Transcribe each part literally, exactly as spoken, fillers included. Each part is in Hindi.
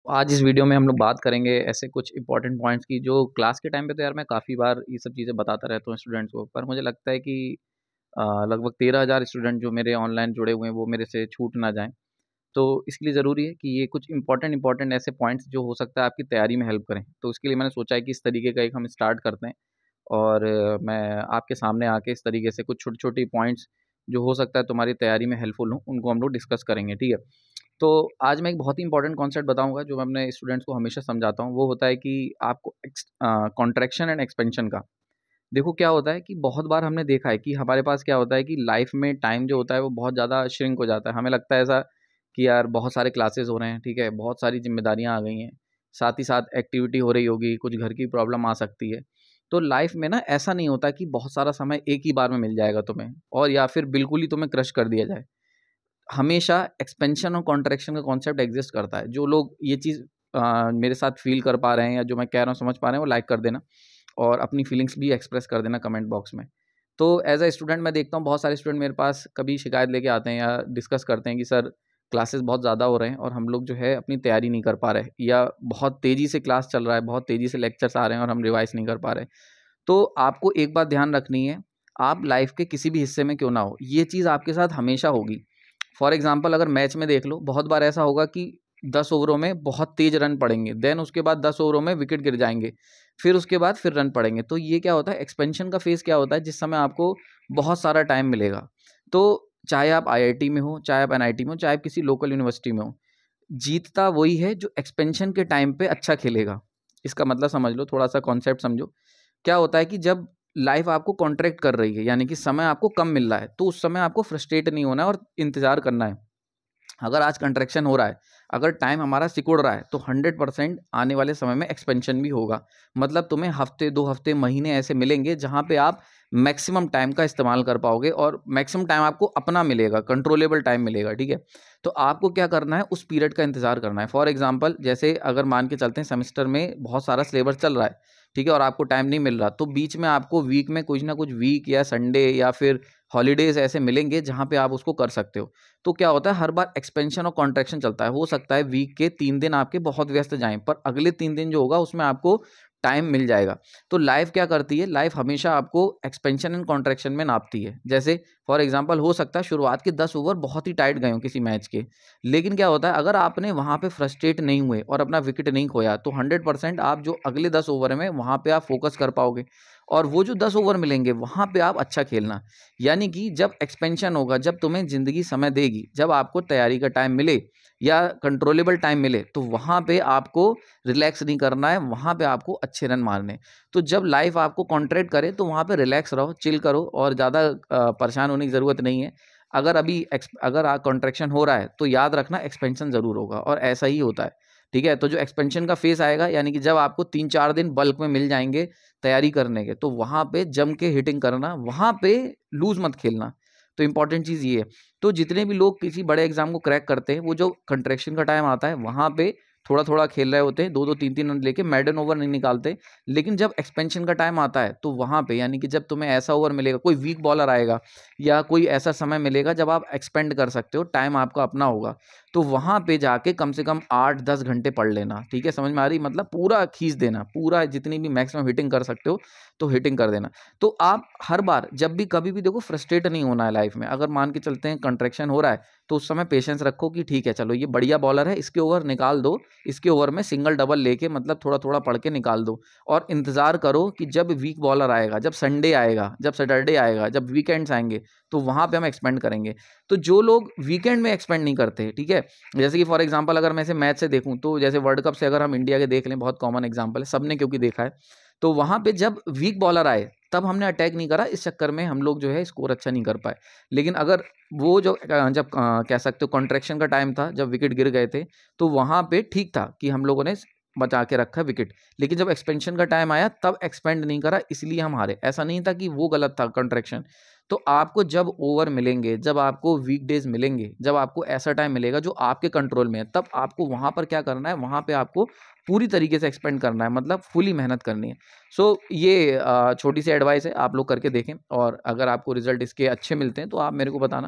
आज इस वीडियो में हम लोग बात करेंगे ऐसे कुछ इंपॉर्टेंट पॉइंट्स की जो क्लास के टाइम पे तो यार मैं काफ़ी बार ये सब चीज़ें बताता रहता हूँ स्टूडेंट्स को, पर मुझे लगता है कि अ, लगभग तेरह हज़ार स्टूडेंट जो मेरे ऑनलाइन जुड़े हुए हैं वो मेरे से छूट ना जाएं। तो इसके लिए ज़रूरी है कि ये कुछ इंपॉर्टेंट इंपॉर्टेंट ऐसे पॉइंट्स जो हो सकता है आपकी तैयारी में हेल्प करें। तो इसके लिए मैंने सोचा है कि इस तरीके का एक हम स्टार्ट करते हैं और अ, मैं आपके सामने आके इस तरीके से कुछ छोटी छोटी पॉइंट्स जो हो सकता है तुम्हारी तैयारी में हेल्पफुल हो उनको हम लोग डिस्कस करेंगे, ठीक है। तो आज मैं एक बहुत ही इंपॉर्टेंट कॉन्सेप्ट बताऊंगा जो मैं अपने स्टूडेंट्स को हमेशा समझाता हूँ। वो होता है कि आपको कॉन्ट्रैक्शन एंड एक्सपेंशन का देखो क्या होता है कि बहुत बार हमने देखा है कि हमारे पास क्या होता है कि लाइफ में टाइम जो होता है वो बहुत ज़्यादा श्रिंक हो जाता है। हमें लगता है ऐसा कि यार बहुत सारे क्लासेस हो रहे हैं, ठीक है, बहुत सारी जिम्मेदारियां आ गई हैं, साथ ही साथ एक्टिविटी हो रही होगी, कुछ घर की प्रॉब्लम आ सकती है। तो लाइफ में ना ऐसा नहीं होता कि बहुत सारा समय एक ही बार में मिल जाएगा तुम्हें और या फिर बिल्कुल ही तुम्हें क्रश कर दिया जाए। हमेशा एक्सपेंशन और कॉन्ट्रैक्शन का कॉन्सेप्ट एग्जिस्ट करता है। जो लोग ये चीज़ अ, मेरे साथ फील कर पा रहे हैं या जो मैं कह रहा हूँ समझ पा रहे हैं वो लाइक कर देना और अपनी फीलिंग्स भी एक्सप्रेस कर देना कमेंट बॉक्स में। तो एज अ स्टूडेंट मैं देखता हूँ बहुत सारे स्टूडेंट मेरे पास कभी शिकायत लेके आते हैं या डिस्कस करते हैं कि सर क्लासेस बहुत ज़्यादा हो रहे हैं और हम लोग जो है अपनी तैयारी नहीं कर पा रहे, या बहुत तेज़ी से क्लास चल रहा है, बहुत तेज़ी से लेक्चर्स आ रहे हैं और हम रिवाइज नहीं कर पा रहे। तो आपको एक बात ध्यान रखनी है, आप लाइफ के किसी भी हिस्से में क्यों ना हो, ये चीज़ आपके साथ हमेशा होगी। फॉर एग्जाम्पल अगर मैच में देख लो, बहुत बार ऐसा होगा कि दस ओवरों में बहुत तेज रन पड़ेंगे, देन उसके बाद दस ओवरों में विकेट गिर जाएंगे, फिर उसके बाद फिर रन पड़ेंगे। तो ये क्या होता है, एक्सपेंशन का फेज क्या होता है जिस समय आपको बहुत सारा टाइम मिलेगा। तो चाहे आप आई आई टी में हो, चाहे आप एन आई टी में हो, चाहे आप किसी लोकल यूनिवर्सिटी में हो, जीतता वही है जो एक्सपेंशन के टाइम पे अच्छा खेलेगा। इसका मतलब समझ लो, थोड़ा सा कॉन्सेप्ट समझो। क्या होता है कि जब लाइफ आपको कॉन्ट्रैक्ट कर रही है, यानी कि समय आपको कम मिल रहा है, तो उस समय आपको फ्रस्ट्रेट नहीं होना है और इंतजार करना है। अगर आज कंट्रैक्शन हो रहा है, अगर टाइम हमारा सिकुड़ रहा है, तो हंड्रेड परसेंट आने वाले समय में एक्सपेंशन भी होगा। मतलब तुम्हें हफ्ते, दो हफ्ते, महीने ऐसे मिलेंगे जहां पे आप मैक्सिमम टाइम का इस्तेमाल कर पाओगे और मैक्सिमम टाइम आपको अपना मिलेगा, कंट्रोलेबल टाइम मिलेगा, ठीक है। तो आपको क्या करना है, उस पीरियड का इंतजार करना है। फॉर एग्जाम्पल जैसे अगर मान के चलते हैं सेमेस्टर में बहुत सारा सिलेबस चल रहा है, ठीक है, और आपको टाइम नहीं मिल रहा, तो बीच में आपको वीक में कुछ ना कुछ, वीक या संडे या फिर हॉलीडेज ऐसे मिलेंगे जहां पे आप उसको कर सकते हो। तो क्या होता है, हर बार एक्सपेंशन और कॉन्ट्रैक्शन चलता है। हो सकता है वीक के तीन दिन आपके बहुत व्यस्त जाएं, पर अगले तीन दिन जो होगा उसमें आपको टाइम मिल जाएगा। तो लाइफ क्या करती है, लाइफ हमेशा आपको एक्सपेंशन एंड कॉन्ट्रैक्शन में नापती है। जैसे फॉर एग्जांपल हो सकता है शुरुआत के दस ओवर बहुत ही टाइट गए हो किसी मैच के, लेकिन क्या होता है, अगर आपने वहां पे फ्रस्ट्रेट नहीं हुए और अपना विकेट नहीं खोया, तो हंड्रेड परसेंट आप जो अगले दस ओवर में वहां पे आप फोकस कर पाओगे और वो जो दस ओवर मिलेंगे वहां पे आप अच्छा खेलना। यानी कि जब एक्सपेंशन होगा, जब तुम्हें ज़िंदगी समय देगी, जब आपको तैयारी का टाइम मिले या कंट्रोलेबल टाइम मिले, तो वहाँ पे आपको रिलैक्स नहीं करना है, वहाँ पे आपको अच्छे रन मारने। तो जब लाइफ आपको कॉन्ट्रैक्ट करे तो वहाँ पे रिलैक्स रहो, चिल करो और ज़्यादा अ, परेशान होने की ज़रूरत नहीं है। अगर अभी एक्स अगर आ कॉन्ट्रैक्शन हो रहा है तो याद रखना एक्सपेंशन ज़रूर होगा और ऐसा ही होता है, ठीक है। तो जो एक्सपेंशन का फेज़ आएगा, यानी कि जब आपको तीन चार दिन बल्क में मिल जाएँगे तैयारी करने के, तो वहाँ पे जम के हिटिंग करना, वहाँ पे लूज़ मत खेलना। तो इम्पोर्टेंट चीज़ ये है। तो जितने भी लोग किसी बड़े एग्ज़ाम को क्रैक करते हैं, वो जो कंट्रैक्शन का टाइम आता है वहाँ पे थोड़ा-थोड़ा खेल रहे होते हैं, दो दो तीन तीन रन लेके मैडन ओवर नहीं निकालते। लेकिन जब एक्सपेंशन का टाइम आता है, तो वहाँ पे, यानी कि जब तुम्हें ऐसा ओवर मिलेगा, कोई वीक बॉलर आएगा या कोई ऐसा समय मिलेगा जब आप एक्सपेंड कर सकते हो, टाइम आपका अपना होगा, तो वहाँ पे जाके कम से कम आठ दस घंटे पढ़ लेना, ठीक है? समझ में आ रही? मतलब पूरा खींच देना, पूरा जितनी भी मैक्सिमम हिटिंग कर सकते हो, तो हिटिंग कर देना। तो आप हर बार जब भी कभी भी देखो, फ्रस्ट्रेट नहीं होना है लाइफ में। अगर मान के चलते हैं कंट्रैक्शन हो रहा है, तो उस समय पेशेंस रखो कि ठीक है, चलो ये बढ़िया बॉलर है, इसके ओवर निकाल दो, इसके ओवर में सिंगल डबल लेके मतलब थोड़ा-थोड़ा पढ़ के निकाल दो और इंतज़ार करो कि जब वीक बॉलर आएगा, जब संडे आएगा, जब सैटरडे आएगा, जब वीकेंड्स आएँगे, तो वहाँ पे हम एक्सपेंड करेंगे। तो जो लोग वीकेंड में एक्सपेंड नहीं करते, ठीक है? जैसे कि फॉर एग्जांपल अगर मैं इसे मैच से देखूँ, तो जैसे वर्ल्ड कप से अगर हम इंडिया के देख लें, बहुत कॉमन एग्जांपल है, सबने क्योंकि देखा है। तो वहाँ पे जब वीक बॉलर आए, तब हमने अटैक नहीं करा, इस चक्कर में हम लोग जो है स्कोर अच्छा नहीं कर पाए। लेकिन अगर वो जो अ, जब अ, कह सकते हो कॉन्ट्रैक्शन का टाइम था, जब विकेट गिर गए थे, तो वहाँ पे ठीक था कि हम लोगों ने बचा के रखा विकेट। लेकिन जब एक्सपेंशन का टाइम आया, तब एक्सपेंड नहीं करा, इसलिए हम हारे। ऐसा नहीं था कि वो गलत था कॉन्ट्रैक्शन। तो आपको जब ओवर मिलेंगे, जब आपको वीकडेज मिलेंगे, जब आपको ऐसा टाइम मिलेगा जो आपके कंट्रोल में है, तब आपको वहाँ पर क्या करना है, वहाँ पे आपको पूरी तरीके से एक्सपेंड करना है, मतलब फुली मेहनत करनी है। सो ये अ, छोटी सी एडवाइस है, आप लोग करके देखें और अगर आपको रिजल्ट इसके अच्छे मिलते हैं तो आप मेरे को बताना,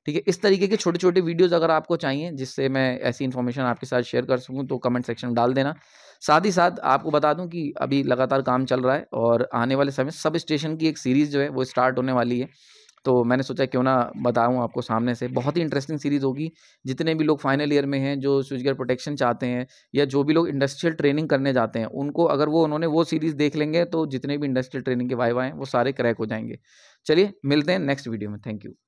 ठीक है। इस तरीके के छोटे-छोटे वीडियोज़ अगर आपको चाहिए जिससे मैं ऐसी इन्फॉर्मेशन आपके साथ शेयर कर सकूँ तो कमेंट सेक्शन में डाल देना। साथ ही साथ आपको बता दूँ कि अभी लगातार काम चल रहा है और आने वाले समय सब स्टेशन की एक सीरीज़ जो है वो स्टार्ट होने वाली है। तो मैंने सोचा क्यों ना बताऊँ आपको सामने से, बहुत ही इंटरेस्टिंग सीरीज़ होगी। जितने भी लोग फाइनल ईयर में हैं, जो स्विच गियर प्रोटेक्शन चाहते हैं या जो भी लोग इंडस्ट्रियल ट्रेनिंग करने जाते हैं, उनको अगर वो उन्होंने वो सीरीज़ देख लेंगे तो जितने भी इंडस्ट्रियल ट्रेनिंग के वाइवा हैं, वो सारे क्रैक हो जाएँगे। चलिए मिलते हैं नेक्स्ट वीडियो में। Thank you.